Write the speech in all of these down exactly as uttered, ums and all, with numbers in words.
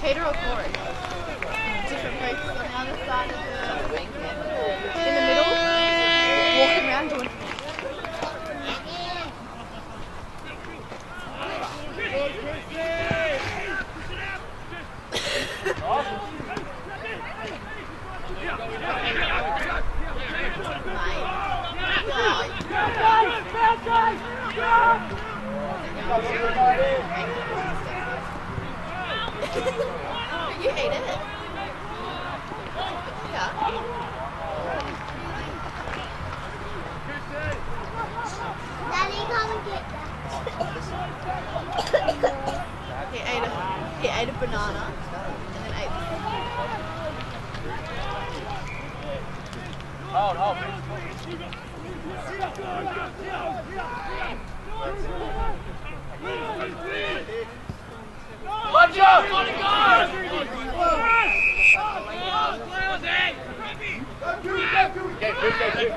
Peter or Corey? Different places on the other side of the in the middle, walking around doing. You hate it. Yeah. Daddy, come and get that. He ate a he ate a banana and then ate. Hold, hold. Watch out! Go! Okay, good, good, good.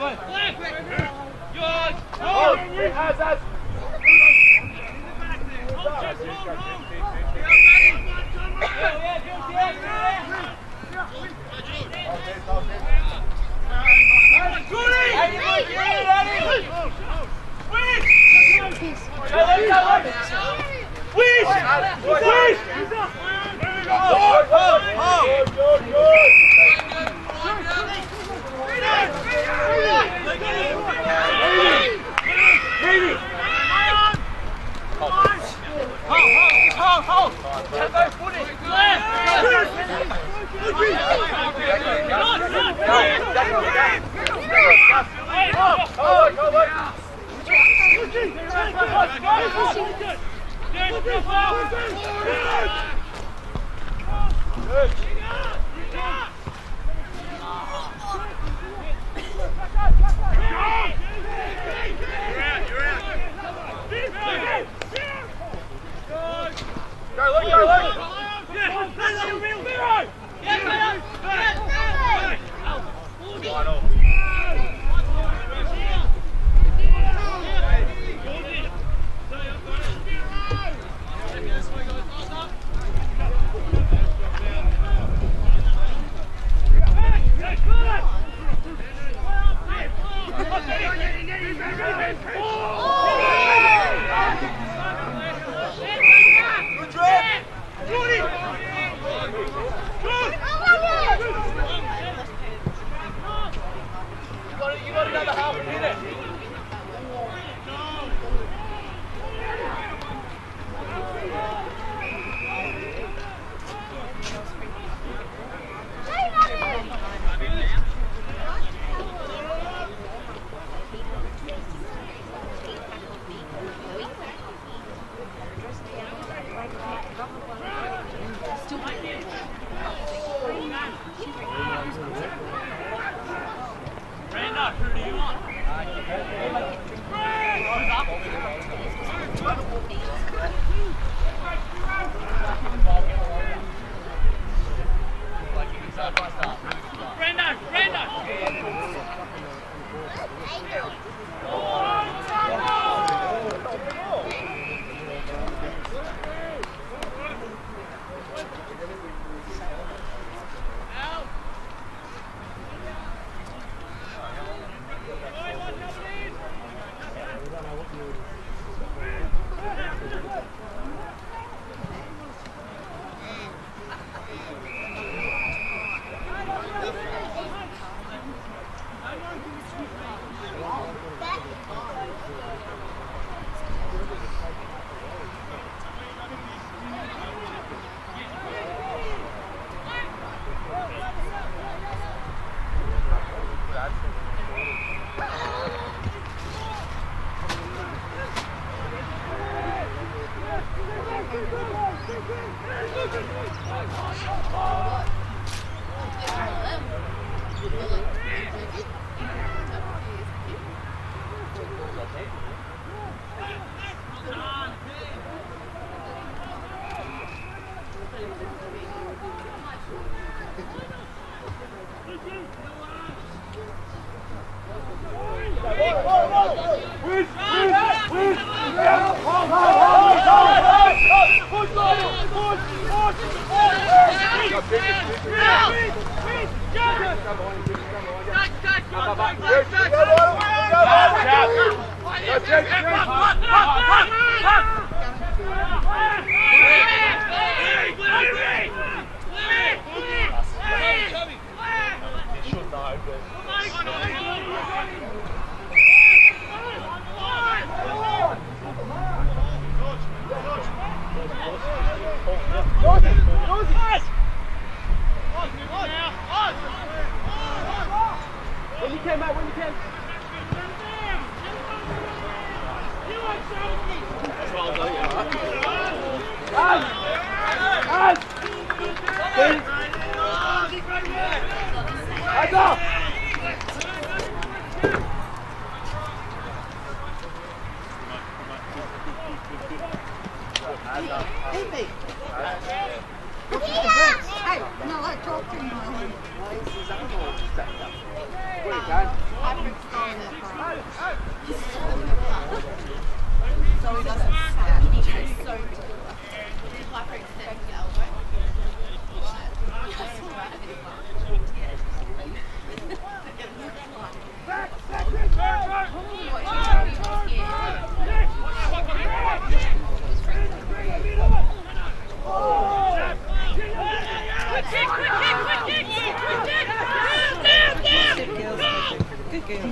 Oh, it has us. Push, push, push, push, push, push, push, When you can, Matt, when you can. That's what I'll do, yeah. As! As! Hands up! Hey, mate. Hey, no, I talked to him. Patrick's going there for so he doesn't snap. He's so Patrick's stepping the elbow. Good girl.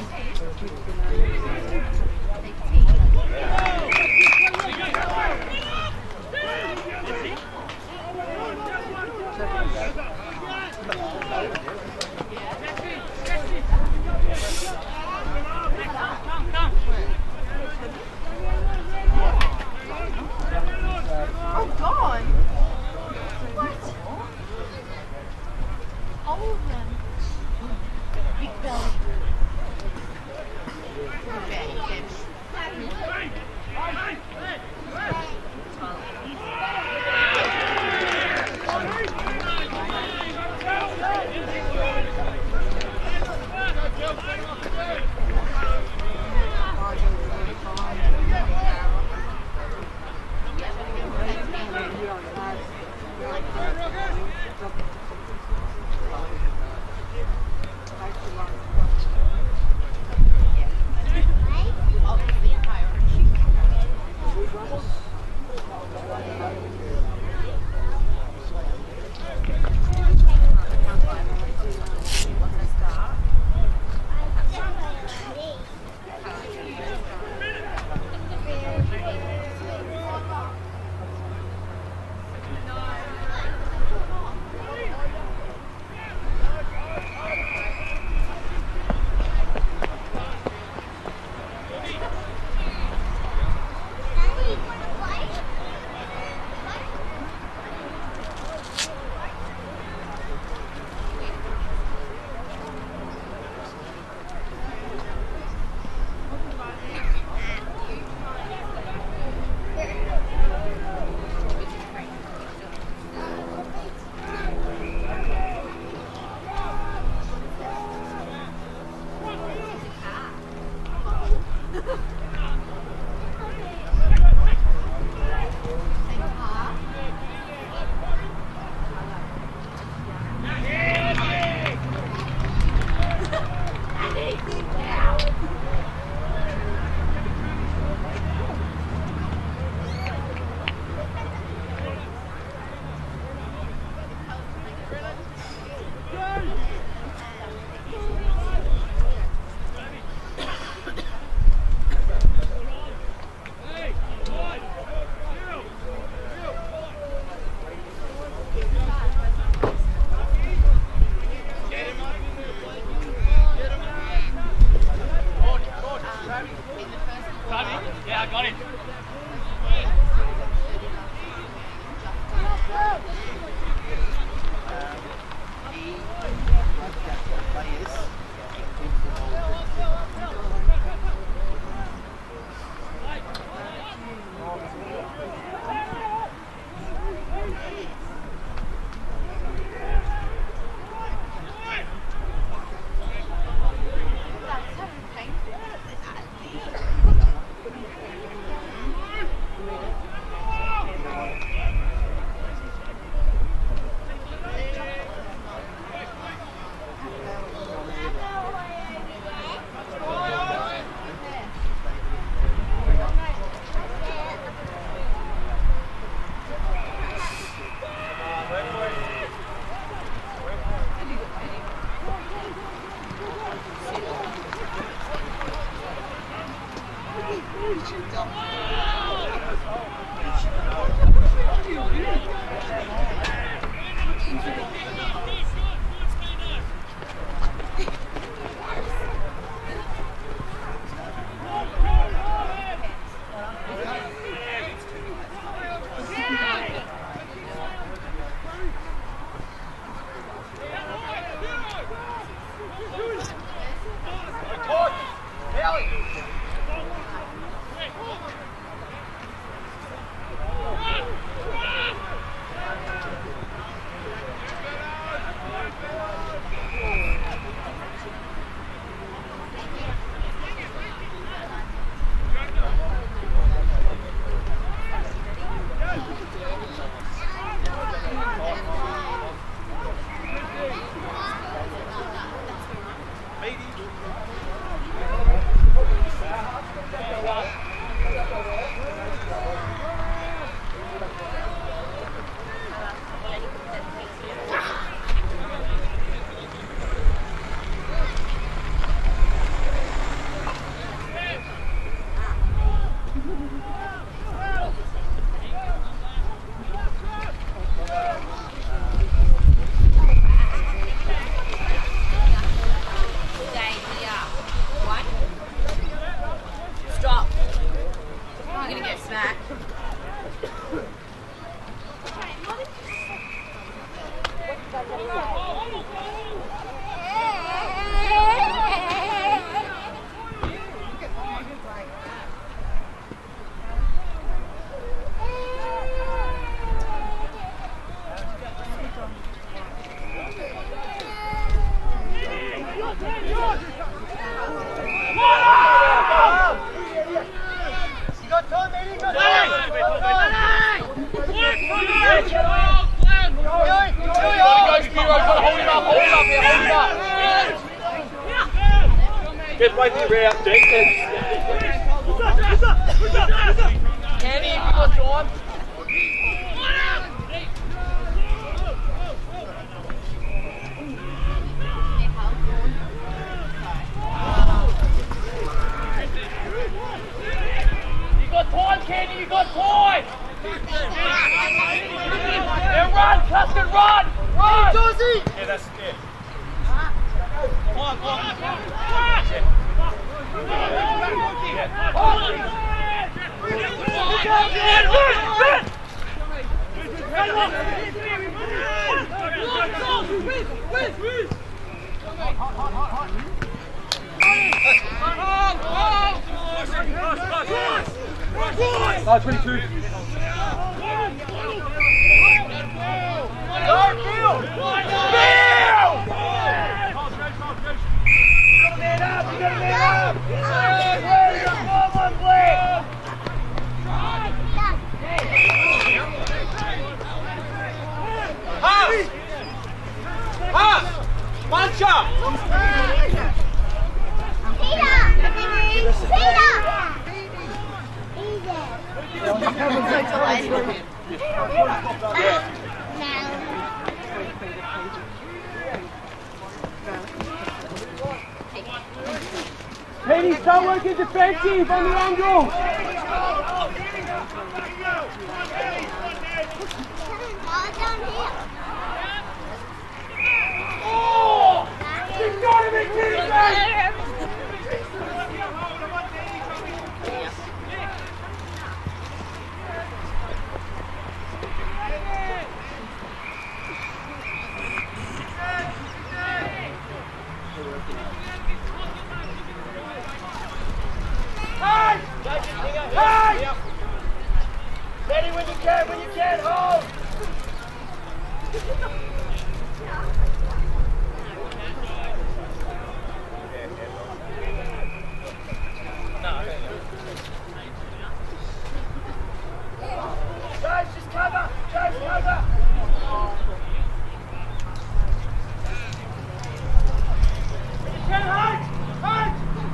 Oh, gone. What? All of them. Big belly. Get right the rear, Jason. Kenny, you got time. You got time, Kenny, you got time. Now run, Custin, run! Run! Dorsey! Yeah, that's it. Come on, come on. Oh, twenty-two. Go, Bill! Bill! Man up! You gotta man up! One play! Pass! Pass! Mancha! Katie, start working defensive on the angle. Oh! You gotta be kidding me! Hey! Hey! Steady when you can, when you can, hold! Guys, just cover! Guys, cover! When you can, hold! Hold!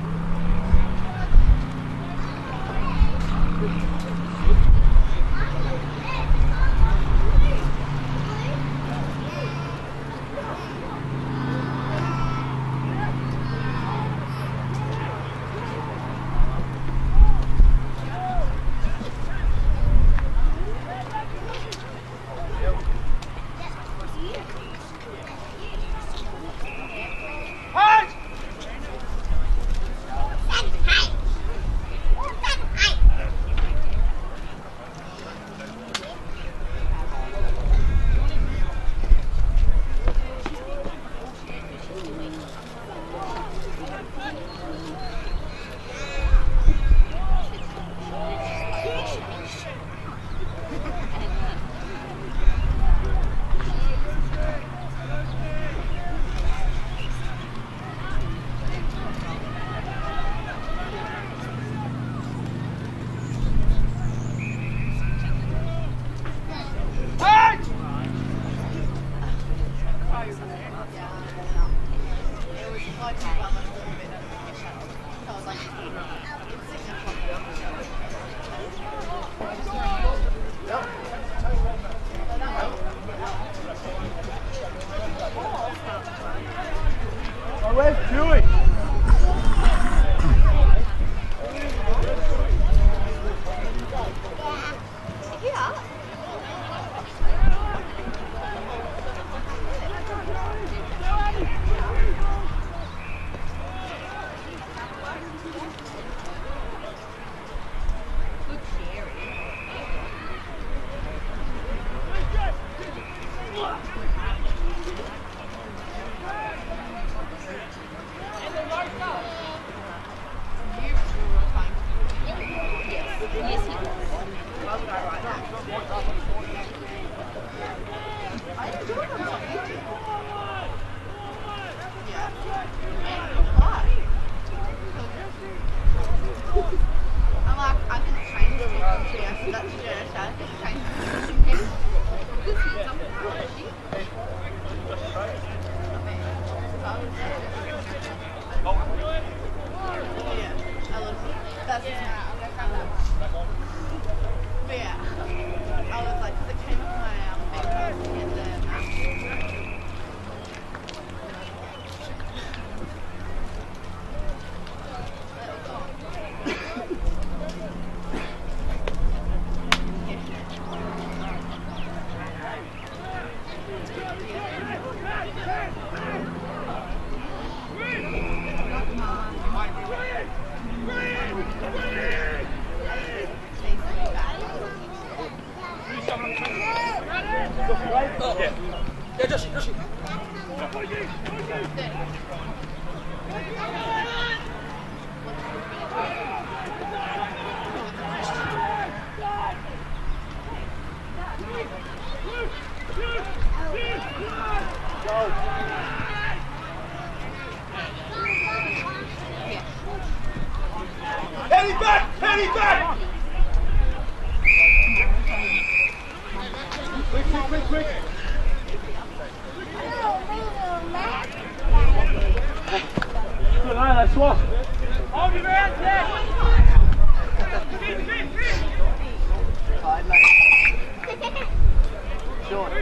Oh, where's Julie? Yeah. Yeah, Josh, Josh. Penny back! Penny back! Quick, quick, quick, quick. Good eye, that's what. Hold your hands there! Sean.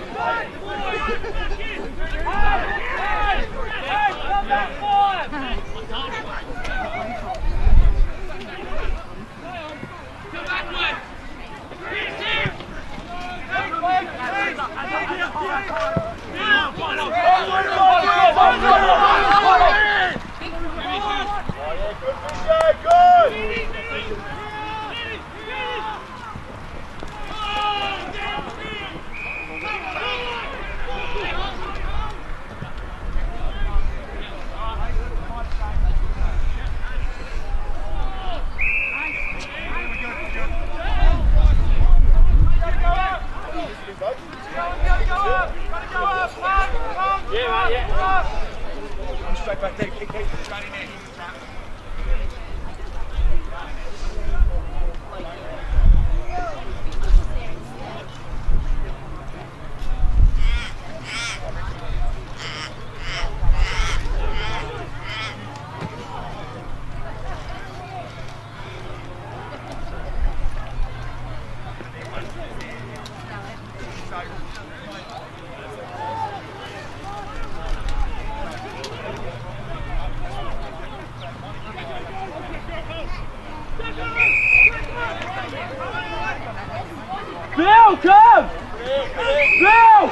Come back forward! Straight back there, kick, kick, straight in there. Bill, come! Bill!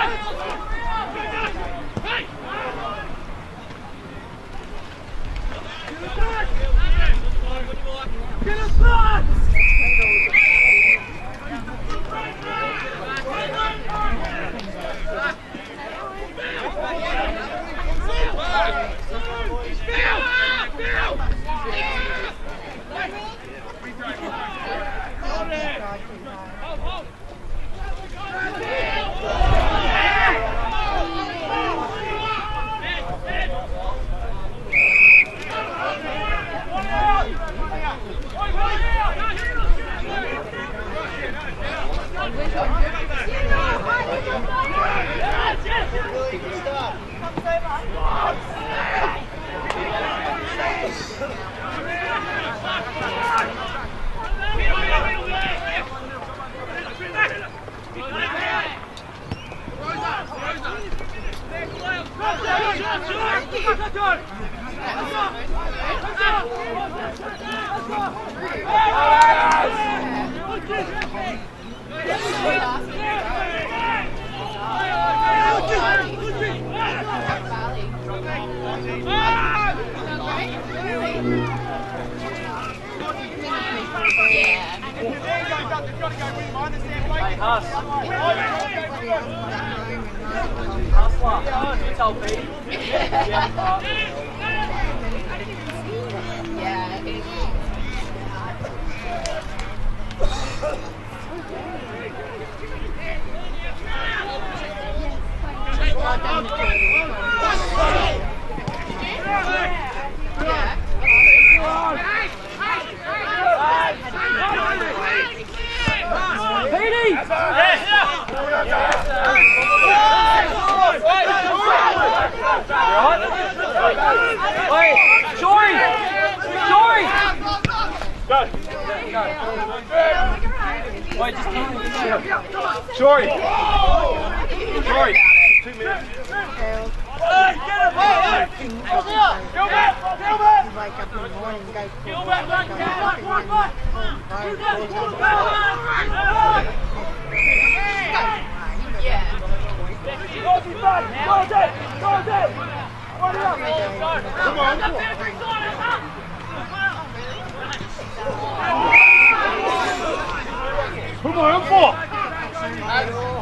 Get us back!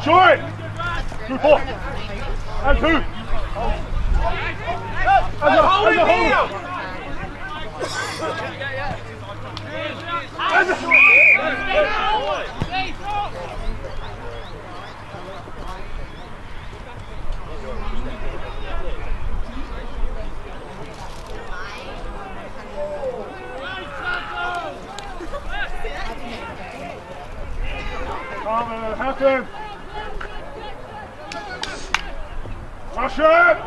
Short! Two, four. And two. And a hold it now! And a Come on, have him! Rush it!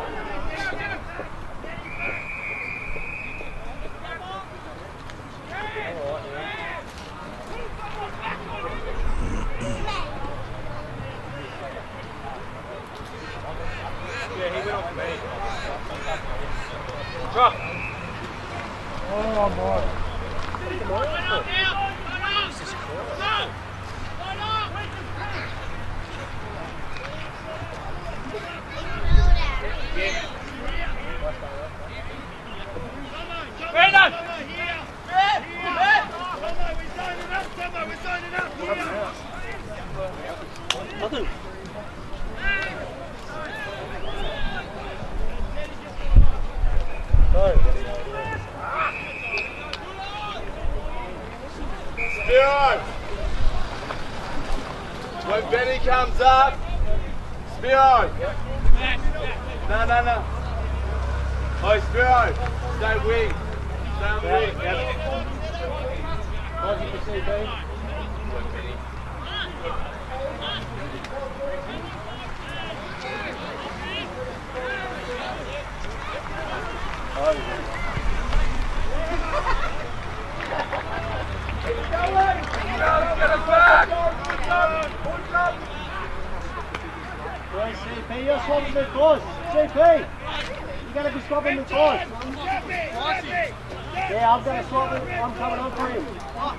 Yeah, he went off me. Drop! Oh, boy. Brandon! Nothing. Spion! When Benny comes up, Spion! No, no, no. Oh, Spion! Stay wing. Stay on the wing. What did you say, babe? Get him back! Right, C P, you're swapping the cause. C P, you gotta be swapping the cause. Yeah, I'm gonna swap it. I'm coming on for him.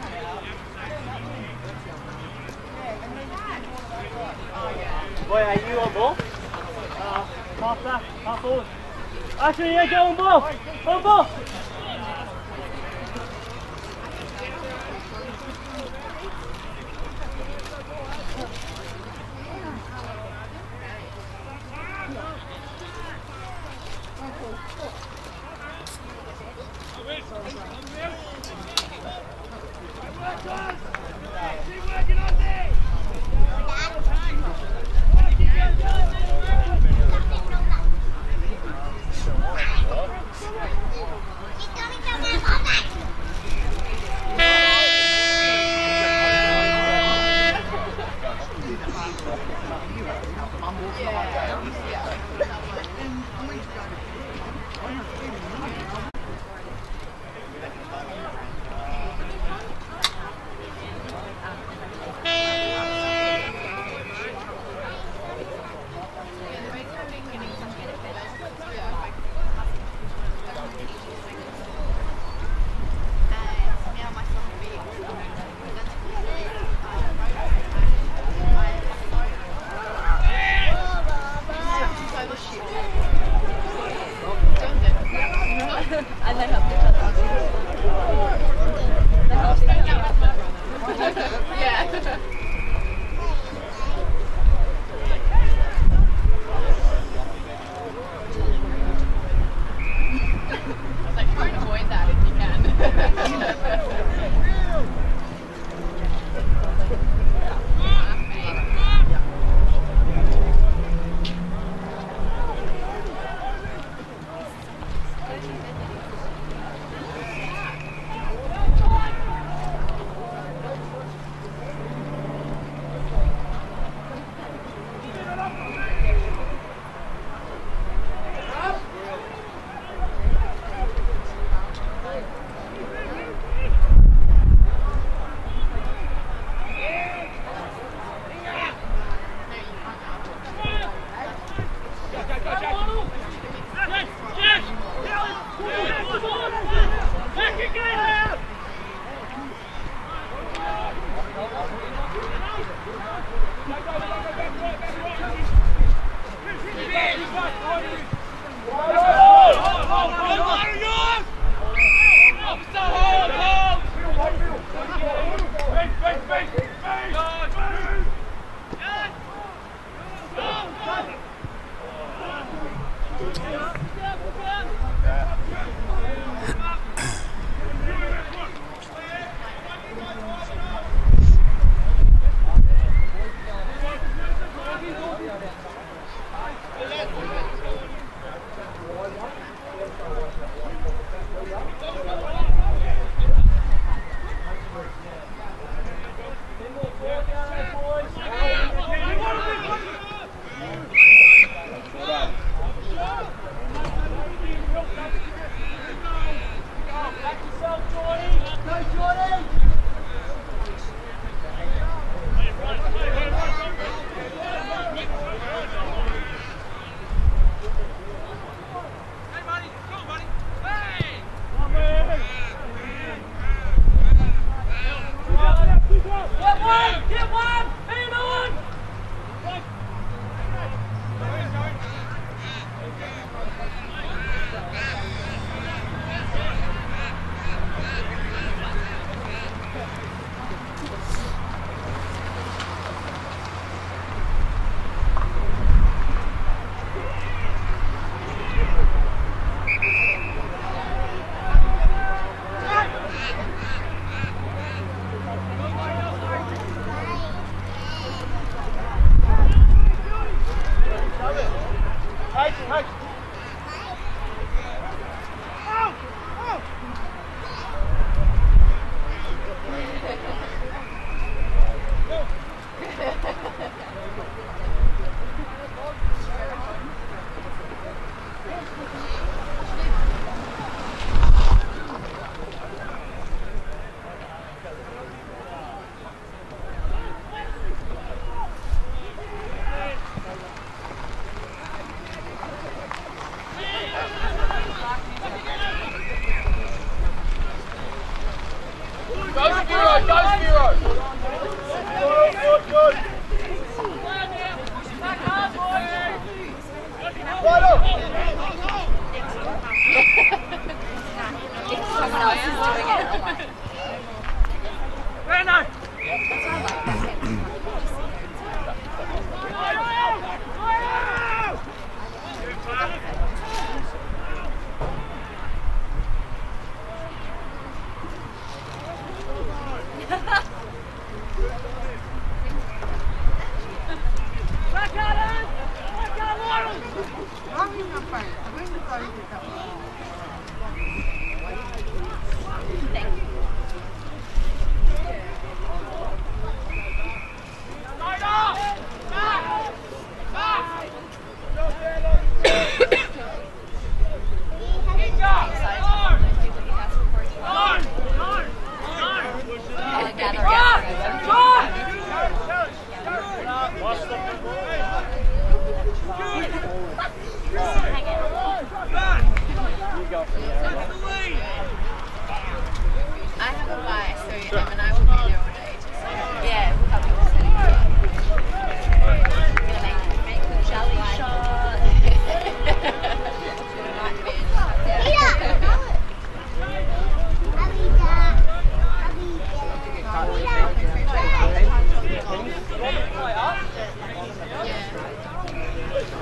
Boy, are you on ball? Uh, half back, half forward. Actually, yeah, go on ball. On ball. Don't do it.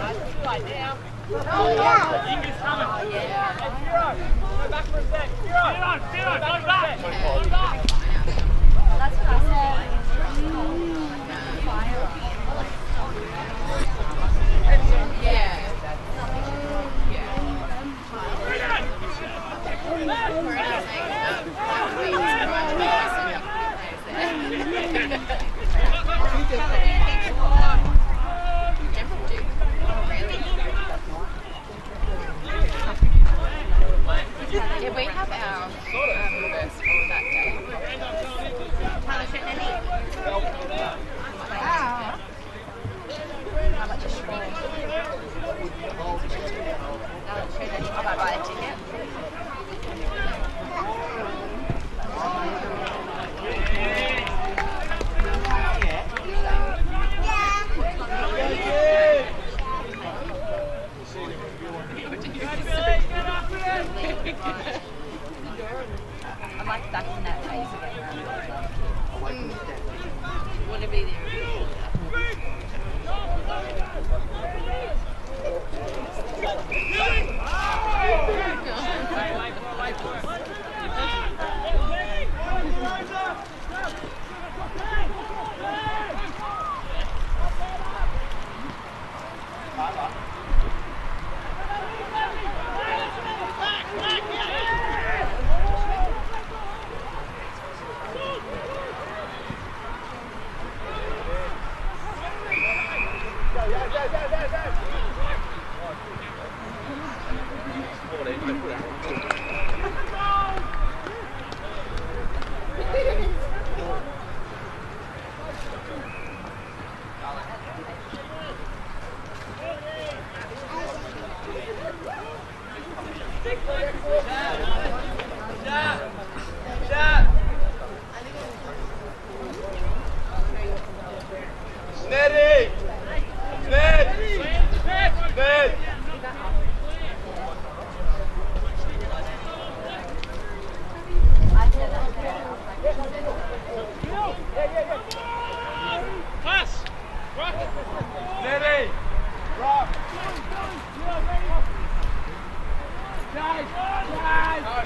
Yeah, we have our um, reverse for that day. Wow. How much is short? I'll buy a ticket. I'm like back in that phase again. Mm. Want to be there. Sneddy! Sned! Sned! Pass! Rock! Sneddy! Rock! Guys! Guys!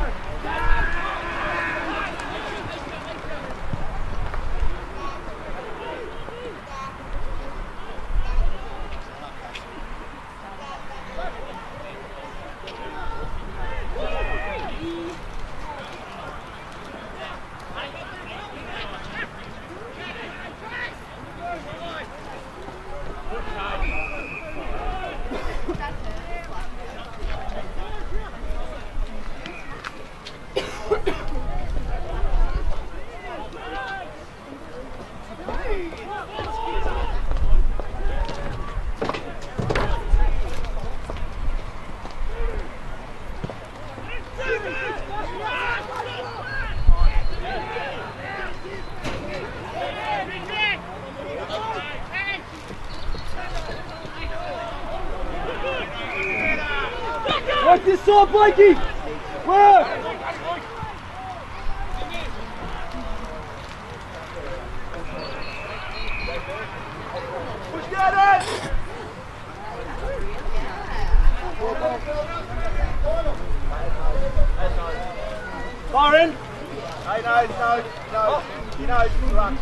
Work this saw, Blakey! Work! Push get it! Byron! Hey, no, no, no. You know, run.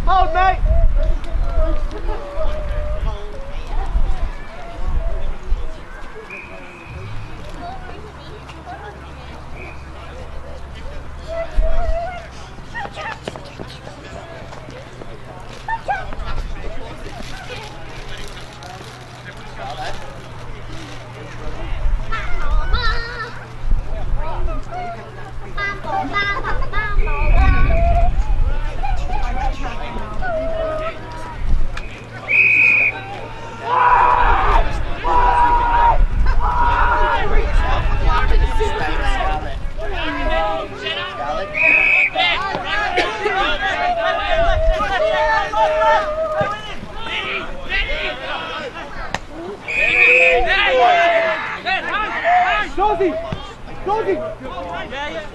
Hold, mate! Doggy! Doggy! Yeah, yeah.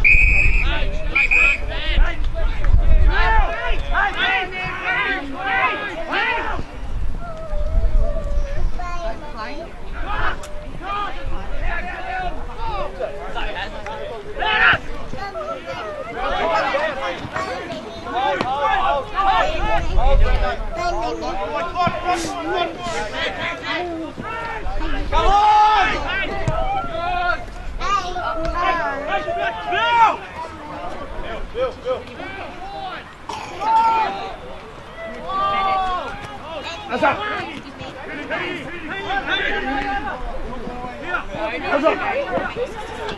Come on! Bill! Bill, Bill. That's up. That's up.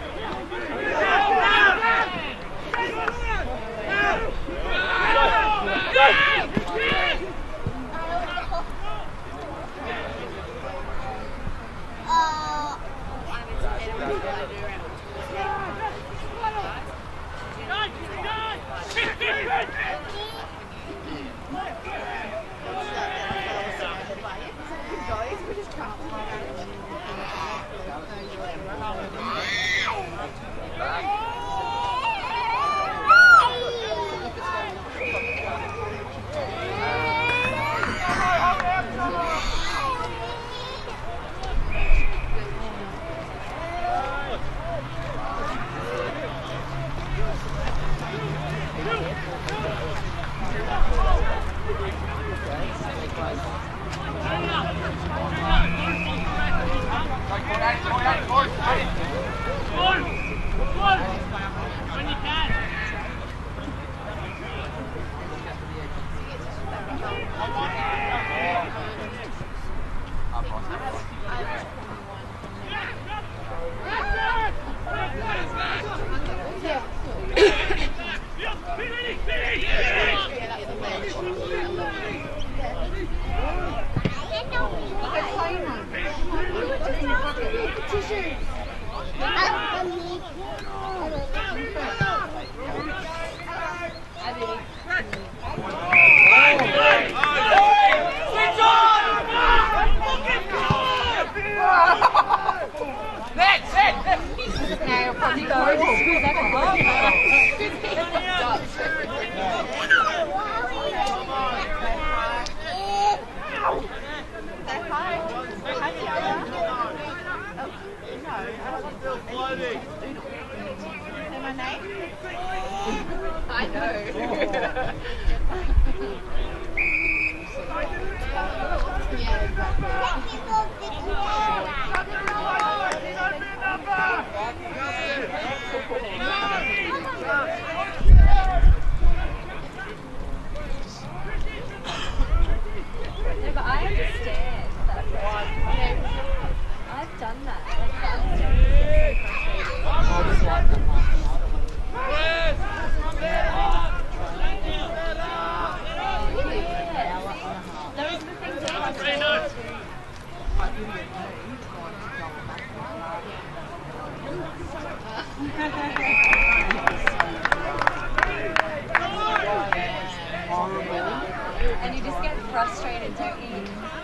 And you just get frustrated, don't you?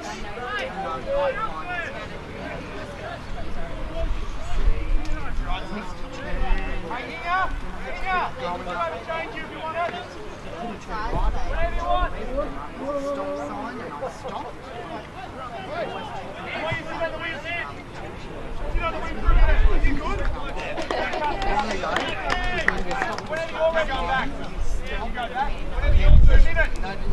Change you if you want it. Whatever you want. Stop sign and I stopped. Why you sit on the wheels here? Sit on the wheels for a minute. Is you good? Whenever you're ready, go back. Yeah, you go back. Whenever you're two minutes.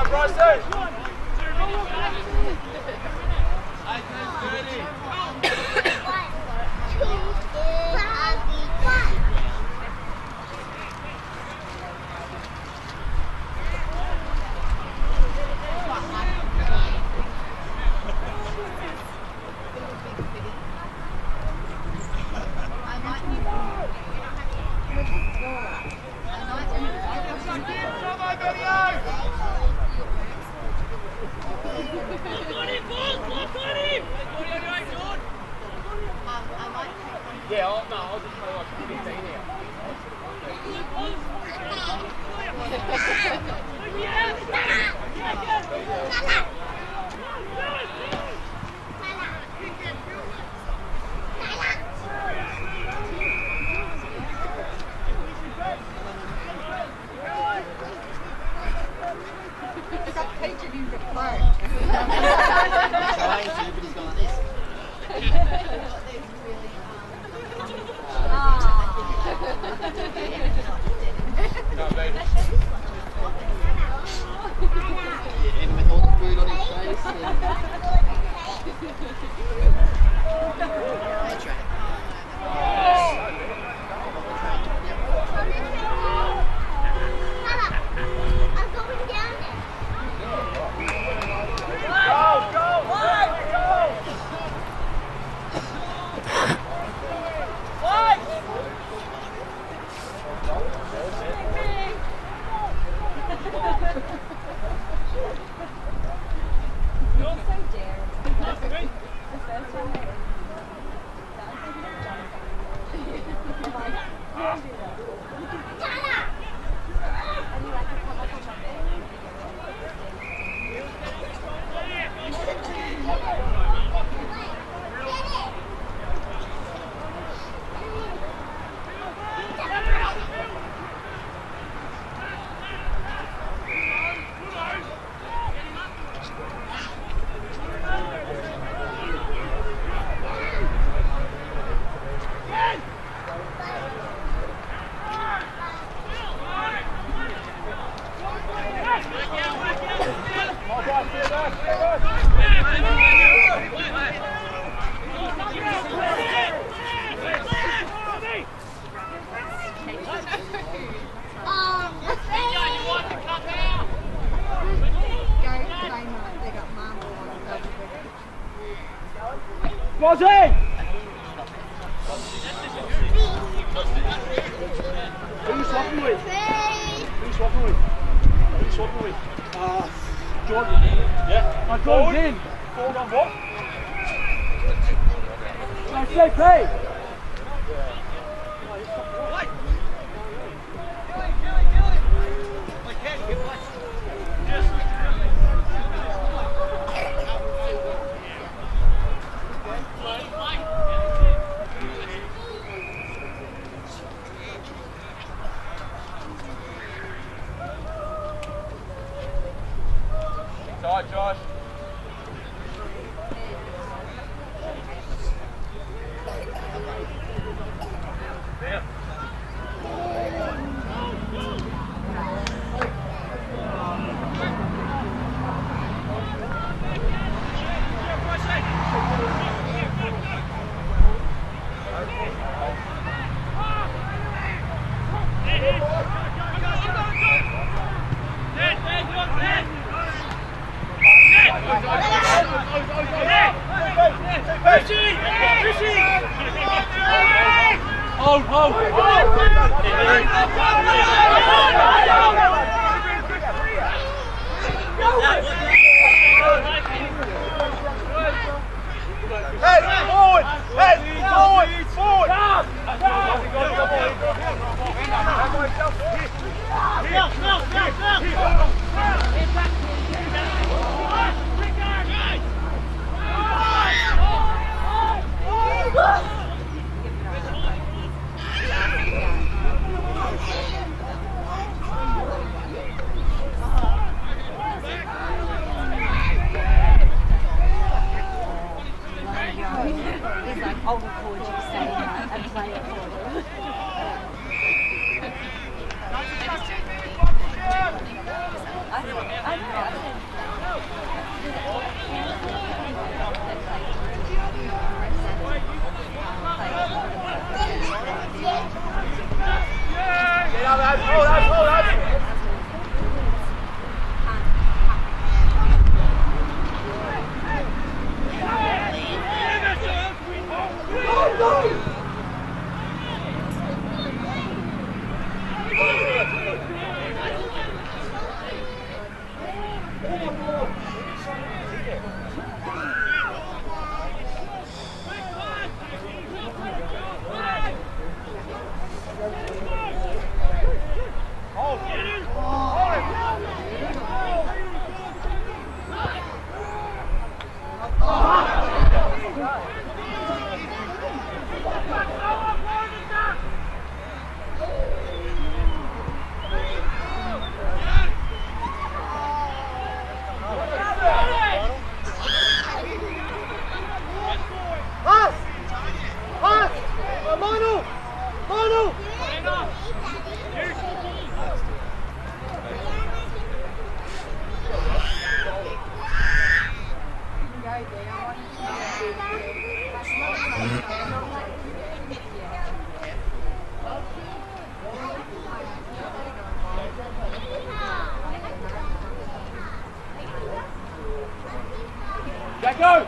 Yeah, I'll, no, I'll just play like fifteen here. Stop teaching him to play. Trying to, but he's gone like this. And with all the food on his face. And... They try. I'm going down there. Go, go, Mike, go! Mike! You're so daring. The first time I and you like to come up on my bed. Rosie! Who are you swapping with? Who are you swapping with? Who are you swapping with? Uh, Jordan. Yeah? My Jordan's in. Forward on what? S J P! Tight, Josh. Yeah. Oh, oh! Hey, forward! Hey, forward! Forward! He's like, I'll record you saying that and play it for you. I, I know, I Go!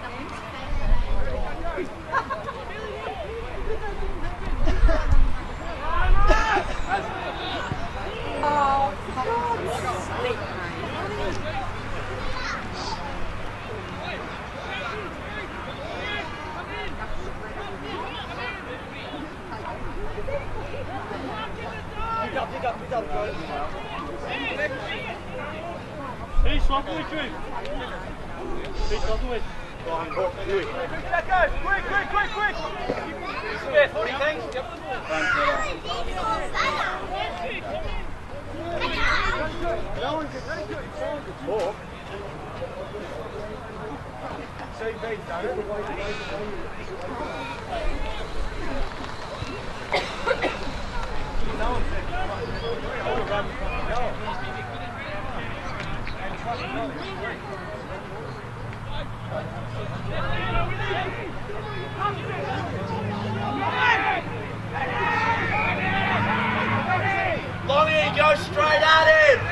Pick up, pick up, pick up, guys. Hey, swap with Drew. Hey, swap with. Go on, go. Quick, quick, quick, quick, quick. Smith, what do you think? Yep. No one can take it. Someone can talk. C B, no one said I want to run from the goal. And trust me. Lonnie, go straight at him!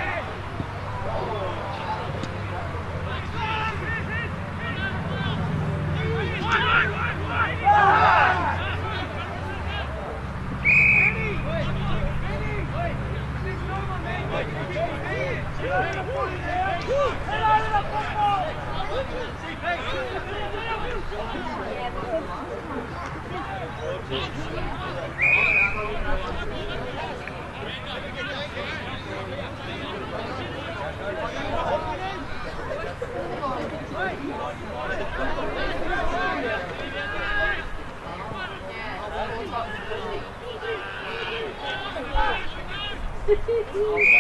Yeah.